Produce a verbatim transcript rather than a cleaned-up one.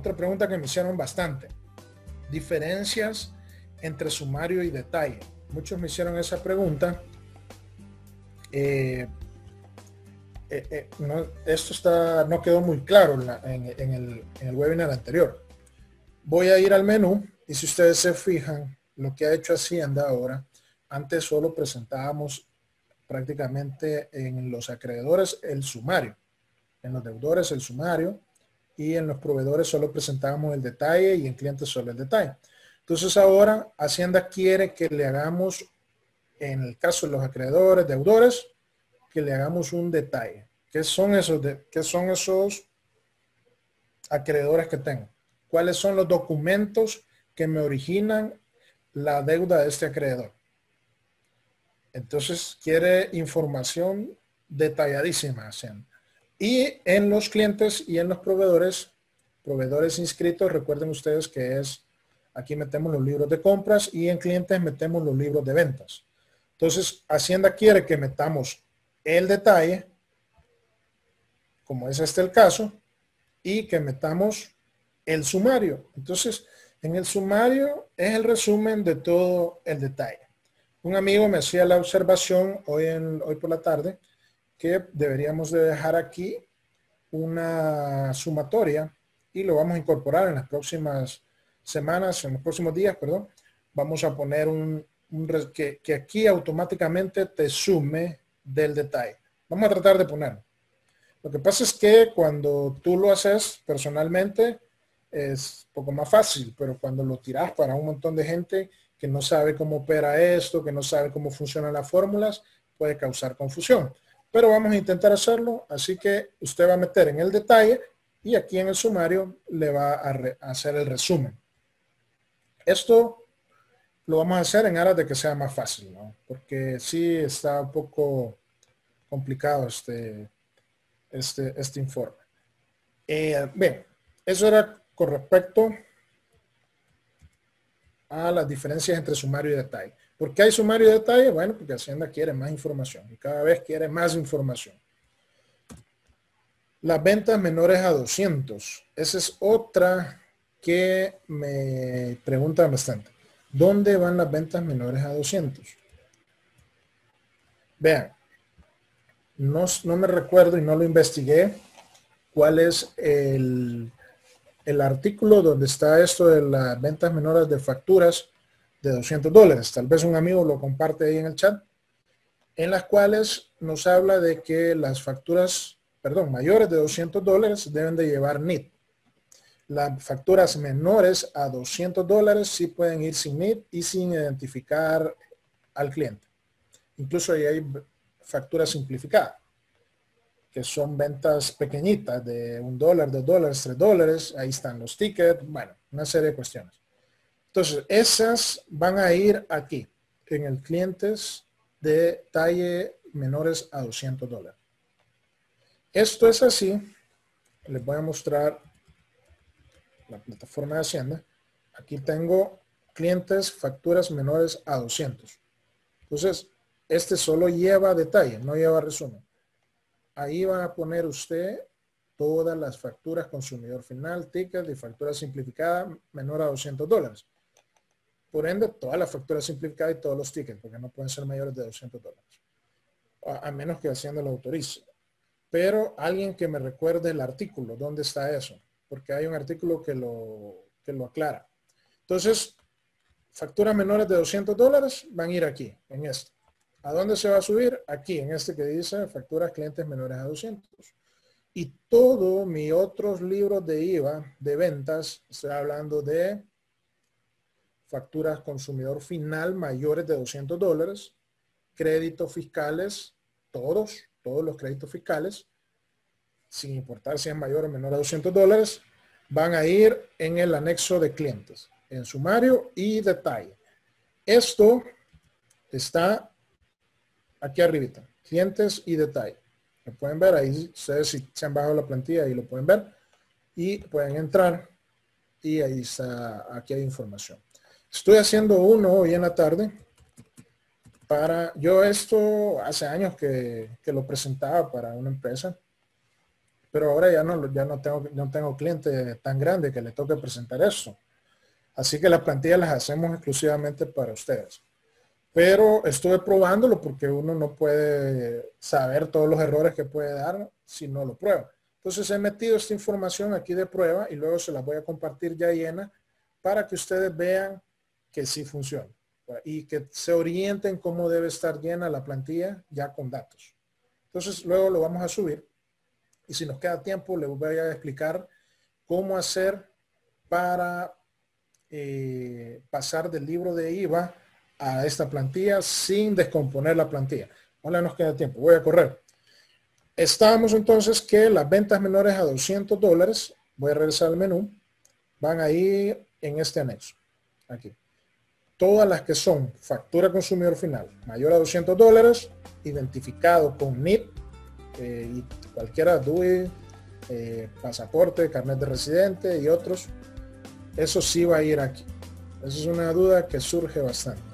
otra pregunta que me hicieron bastante. Diferencias entre sumario y detalle. Muchos me hicieron esa pregunta. Eh, eh, eh, no, esto está, no quedó muy claro en, la, en, en, el, en el webinar anterior. Voy a ir al menú y si ustedes se fijan, lo que ha hecho Hacienda ahora, antes solo presentábamos prácticamente en los acreedores el sumario, en los deudores el sumario y en los proveedores solo presentábamos el detalle y en clientes solo el detalle. Entonces ahora Hacienda quiere que le hagamos, en el caso de los acreedores, deudores, que le hagamos un detalle. ¿Qué son esos, de, qué son esos acreedores que tengo? ¿Cuáles son los documentos que me originan la deuda de este acreedor? Entonces quiere información detalladísima Hacienda. Y en los clientes y en los proveedores, proveedores inscritos, recuerden ustedes que es, aquí metemos los libros de compras y en clientes metemos los libros de ventas. Entonces Hacienda quiere que metamos el detalle, como es este el caso, y que metamos el sumario. Entonces, en el sumario es el resumen de todo el detalle. Un amigo me hacía la observación hoy, en, hoy por la tarde que deberíamos de dejar aquí una sumatoria y lo vamos a incorporar en las próximas semanas, en los próximos días, perdón. Vamos a poner un, un que, que aquí automáticamente te sume del detalle. Vamos a tratar de ponerlo. Lo que pasa es que cuando tú lo haces personalmente es un poco más fácil, pero cuando lo tiras para un montón de gente que no sabe cómo opera esto, que no sabe cómo funcionan las fórmulas, puede causar confusión. Pero vamos a intentar hacerlo, así que usted va a meter en el detalle y aquí en el sumario le va a, re, a hacer el resumen. Esto lo vamos a hacer en aras de que sea más fácil, ¿no? Porque sí está un poco complicado este, este, este informe. Eh, bien, eso era con respecto a las diferencias entre sumario y detalle. ¿Por qué hay sumario y detalle? Bueno, porque Hacienda quiere más información y cada vez quiere más información. Las ventas menores a doscientos. Esa es otra que me preguntan bastante. ¿Dónde van las ventas menores a doscientos? Vean, no, no me recuerdo y no lo investigué cuál es el, el artículo donde está esto de las ventas menores de facturas de doscientos dólares. Tal vez un amigo lo comparte ahí en el chat, en las cuales nos habla de que las facturas, perdón, mayores de doscientos dólares deben de llevar N I T. Las facturas menores a doscientos dólares sí pueden ir sin N I T y sin identificar al cliente. Incluso ahí hay facturas simplificadas, que son ventas pequeñitas de un dólar, dos dólares, tres dólares. Ahí están los tickets, bueno, una serie de cuestiones. Entonces, esas van a ir aquí, en el clientes de talle menores a doscientos dólares. Esto es así. Les voy a mostrar la plataforma de Hacienda. Aquí tengo clientes, facturas menores a doscientos. Entonces, este solo lleva detalle, no lleva resumen. Ahí va a poner usted todas las facturas consumidor final, ticket y factura simplificada menor a doscientos dólares. Por ende, todas las facturas simplificadas y todos los tickets, porque no pueden ser mayores de doscientos dólares. A, a menos que Hacienda lo autorice. Pero alguien que me recuerde el artículo, ¿dónde está eso? Porque hay un artículo que lo, que lo aclara. Entonces, facturas menores de doscientos dólares van a ir aquí, en este. ¿A dónde se va a subir? Aquí, en este que dice facturas clientes menores a doscientos. Y todo mis otros libros de I V A, de ventas, estoy hablando de facturas consumidor final mayores de doscientos dólares, créditos fiscales, todos, todos los créditos fiscales, sin importar si es mayor o menor a doscientos dólares, van a ir en el anexo de clientes, en sumario y detalle. Esto está aquí arribita, clientes y detalle. Lo pueden ver ahí, ustedes si se han bajado la plantilla ahí lo pueden ver y pueden entrar y ahí está, aquí hay información. Estoy haciendo uno hoy en la tarde para, yo esto hace años que, que lo presentaba para una empresa pero ahora ya no, ya no tengo, no tengo cliente tan grande que le toque presentar eso. Así que las plantillas las hacemos exclusivamente para ustedes. Pero estuve probándolo porque uno no puede saber todos los errores que puede dar si no lo prueba. Entonces he metido esta información aquí de prueba y luego se las voy a compartir ya llena para que ustedes vean que sí funciona y que se orienten cómo debe estar llena la plantilla ya con datos. Entonces luego lo vamos a subir y si nos queda tiempo les voy a explicar cómo hacer para eh, pasar del libro de I V A a esta plantilla sin descomponer la plantilla. Ahora nos queda tiempo, voy a correr. Estábamos entonces que las ventas menores a doscientos dólares, voy a regresar al menú, van ahí en este anexo, aquí. Todas las que son factura consumidor final mayor a doscientos dólares, identificado con N I P eh, y cualquiera, D U I, eh, pasaporte, carnet de residente y otros, eso sí va a ir aquí. Esa es una duda que surge bastante.